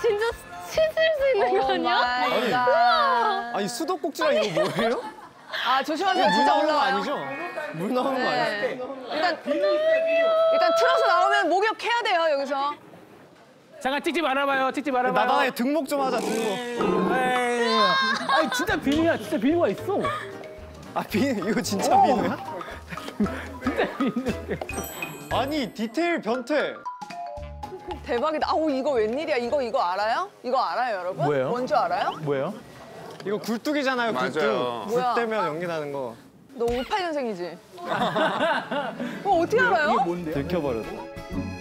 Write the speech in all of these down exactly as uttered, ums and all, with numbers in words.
진짜 씻을 수 있는 거 아니야? 아니, 아니 수도꼭지랑 이거 뭐예요? 아 조심하세요. 물 진짜 나오는 거 올라와요. 아니죠? 물 나오는 거 아니죠? 네. 일단 일단 틀어서 나오면 목욕해야 돼요 여기서. 잠깐 찍지 말아봐요. 찍지 말아봐요. 나단에 등목 좀 하자 등목. 에이, 아니 진짜 비누야. 진짜 비누가 있어. 아 비누 이거 진짜 비누야? 진짜 비누. 아니 디테일 변태. 대박이다. 아우 이거 웬일이야? 이거 이거 알아요? 이거 알아요 여러분? 뭐예요? 뭔지 알아요? 뭐예요? 이거 굴뚝이잖아요 굴뚝. 맞아요. 불 뭐야? 때면 연기 나는 거. 너 오십팔 년생이지? 어 어떻게 알아요? 이게 뭔데요? 들켜버렸어.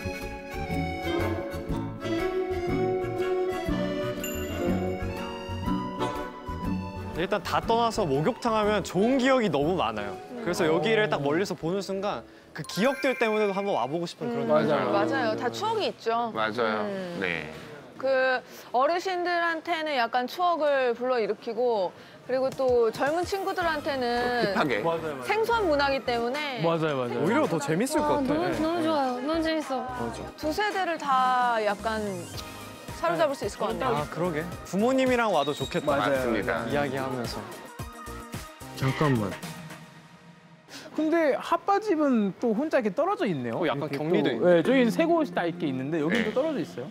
일단 다 떠나서 목욕탕 하면 좋은 기억이 너무 많아요. 그래서 여기를 딱 멀리서 보는 순간 그 기억들 때문에도 한번 와보고 싶은 그런 맞아요. 느낌이 맞아요. 다 추억이 있죠. 맞아요. 음. 네. 그 어르신들한테는 약간 추억을 불러일으키고 그리고 또 젊은 친구들한테는 힙하게. 맞아요, 맞아요. 생소한 문화이기 때문에 맞아요, 맞아요. 오히려 더 재밌을 것 아, 같아. 너무, 너무 좋아요. 너무 재밌어. 맞아. 두 세대를 다 약간 사로잡을 수 있을 것 같네요. 아 그러게. 부모님이랑 와도 좋겠다. 맞아요. 맞습니다. 이야기하면서. 잠깐만. 근데 핫바집은 또 혼자 이렇게 떨어져 있네요. 어, 약간 이렇게 격리돼 또, 있네. 네, 저희는 세 곳이 다 이렇게 있는데 여기는 네. 또 떨어져 있어요.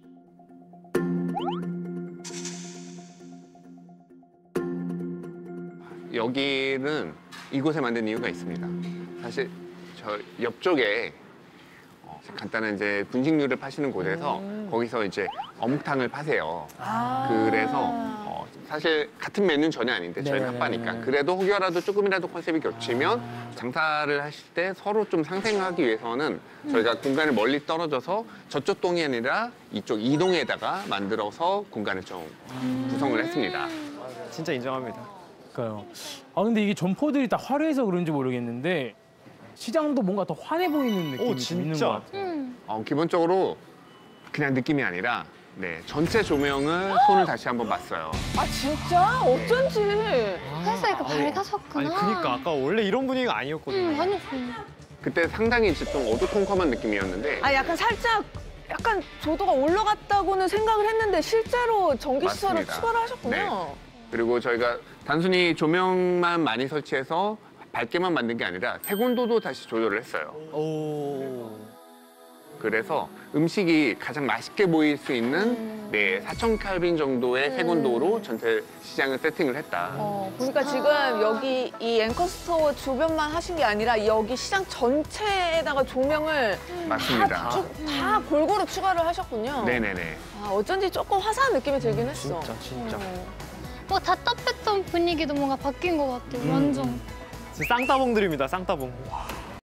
여기는 이곳에 만든 이유가 있습니다. 사실 저 옆쪽에 어, 간단한 이제 분식류를 파시는 곳에서 음. 거기서 이제 어묵탕을 파세요. 아. 그래서 어, 사실 같은 메뉴는 전혀 아닌데 저희는 네네네. 핫바니까 그래도 혹여라도 조금이라도 컨셉이 겹치면 장사를 하실 때 서로 좀 상생하기 위해서는 저희가 공간을 멀리 떨어져서 저쪽 동이 아니라 이쪽 이 동에다가 만들어서 공간을 좀 구성을 했습니다. 진짜 인정합니다. 그러니까요. 아 근데 이게 점포들이 다 화려해서 그런지 모르겠는데 시장도 뭔가 더 환해 보이는 느낌이 오, 좀 있는 진짜? 것 같아요. 음. 어, 기본적으로 그냥 느낌이 아니라 네, 전체 조명을 손을 다시 한번 봤어요. 아 진짜? 어쩐지. 그래서 이렇게 밝아졌구나. 아니 그니까 아까 원래 이런 분위기가 아니었거든요. 응, 완전 좋네. 그때 상당히 이제 좀 어두컴컴한 느낌이었는데 아 약간 살짝 약간 조도가 올라갔다고는 생각을 했는데 실제로 전기 시설을 맞습니다. 추가를 하셨군요. 네. 그리고 저희가 단순히 조명만 많이 설치해서 밝게만 만든 게 아니라 색온도도 다시 조절을 했어요. 오. 그래서 음식이 가장 맛있게 보일 수 있는 음. 네, 사천 켈빈 정도의 색온도로 전체 시장을 세팅을 했다. 어, 보니까 지금 여기 이 앵커스토어 주변만 하신 게 아니라 여기 시장 전체에다가 조명을 맞습니다. 쭉 다 골고루 추가를 하셨군요. 네네네. 아, 어쩐지 조금 화사한 느낌이 들긴 했어. 진짜 진짜. 어. 뭐 답답했던 분위기도 뭔가 바뀐 것 같아요. 음. 완전. 쌍따봉들입니다 쌍따봉. 와.